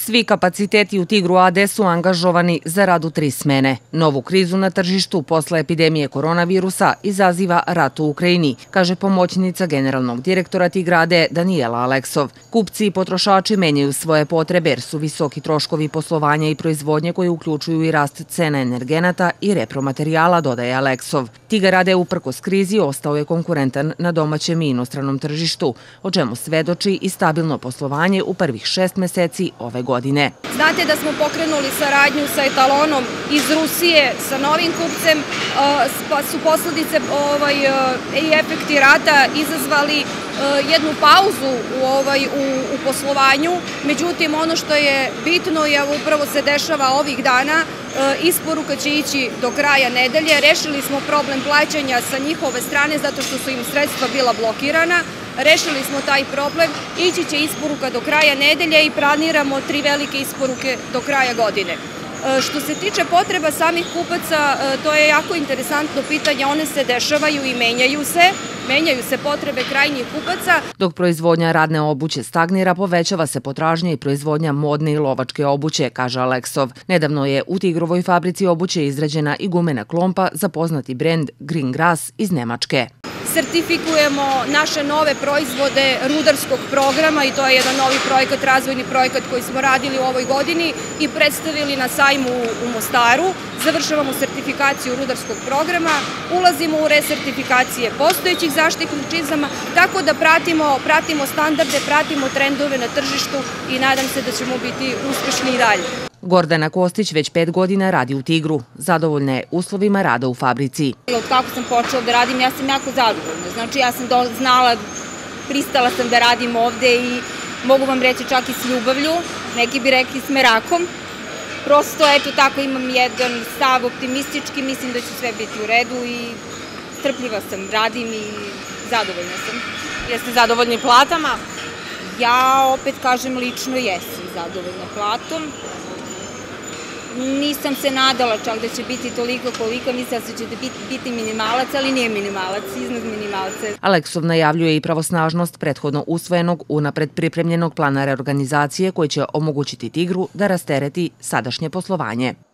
Svi kapaciteti u Tigru AD su angažovani za rad u 3 smene. Novu krizu na tržištu posle epidemije koronavirusa izaziva rat u Ukrajini, kaže pomoćnica generalnog direktora Tigra AD Danijela Aleksov. Kupci i potrošači menjaju svoje potrebe jer su visoki troškovi poslovanja i proizvodnje koji uključuju i rast cena energenata i repromaterijala, dodaje Aleksov. Tigar AD uprkos krizi ostao je konkurentan na domaćem i inostranom tržištu, o čemu svedoči i stabilno poslovanje u prvih 6 meseci ove godine. Znate da smo pokrenuli saradnju sa Etalonom iz Rusije sa novim kupcem, pa su posledice i efekti rata izazvali jednu pauzu u poslovanju. Međutim, ono što je bitno i upravo se dešava ovih dana, isporuka će ići do kraja nedelje. Rešili smo problem plaćanja sa njihove strane zato što su im sredstva bila blokirana. Rešili smo taj problem, ići će isporuka do kraja nedelje i planiramo 3 velike isporuke do kraja godine. Što se tiče potreba samih kupaca, to je jako interesantno pitanje, one se dešavaju i menjaju se potrebe krajnjih kupaca. Dok proizvodnja radne obuće stagnira, povećava se potražnja i proizvodnja modne i lovačke obuće, kaže Aleksov. Nedavno je u Tigrovoj fabrici obuće izrađena i gumena klompa za poznati brend Green Grass iz Nemačke. Sertifikujemo naše nove proizvode rudarskog programa i to je jedan novi projekat, razvojni projekat koji smo radili u ovoj godini i predstavili na sajmu u Mostaru. Završavamo sertifikaciju rudarskog programa, ulazimo u resertifikacije postojećih zaštitnih čizama, tako da pratimo standarde, pratimo trendove na tržištu i nadam se da ćemo biti uspešni i dalje. Gordana Kostić već 5 godina radi u Tigru. Zadovoljna je uslovima rada u fabrici. Od kako sam počela da radim, ja sam jako zadovoljna. Znači, ja sam znala, pristala sam da radim ovde i mogu vam reći čak i s ljubavlju, neki bi rekli s merakom. Prosto, eto, tako imam jedan stav optimistički, mislim da će sve biti u redu i strpljiva sam, radim i zadovoljna sam. Jeste zadovoljni platama? Ja opet kažem lično jesam zadovoljna platom. Nisam se nadala čak da će biti toliko koliko, mislila se da će biti minimalac, ali nije minimalac, iznad minimalca. Aleksov najavljuje i pravosnažnost prethodno usvojenog unapred pripremljenog plana reorganizacije koji će omogućiti Tigru da rastereti sadašnje poslovanje.